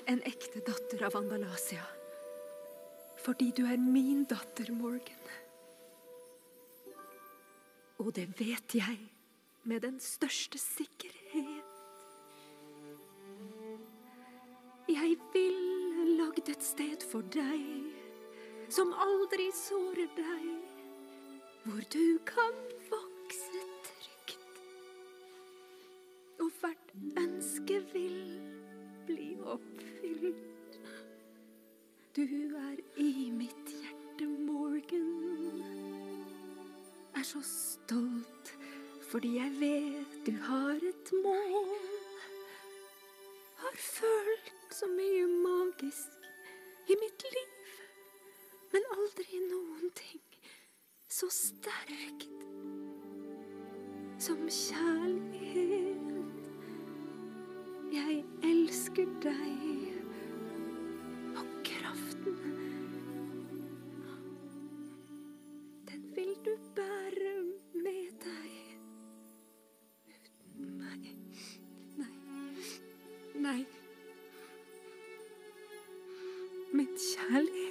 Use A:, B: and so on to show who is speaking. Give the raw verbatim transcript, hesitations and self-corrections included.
A: en ekte datter av Andalasia. Fordi du er min datter, Morgan. Og det vet jeg med den største sikkerhet. Jeg ville lagd et sted for deg, som aldri sårer deg, hvor du kan vokse trygt. Og hvert ønske vil bli oppfylt. Du er i mitt hjerte, Morgan. Er så stolt, fordi jeg vet du har et mål. Har følt så mye magisk i mitt liv, men aldri noen ting så sterkt som kjærlighet. Jeg elsker deg, og kraften, den vil du bære med deg. Uten meg. Nei. Nei. Min kjærlighet.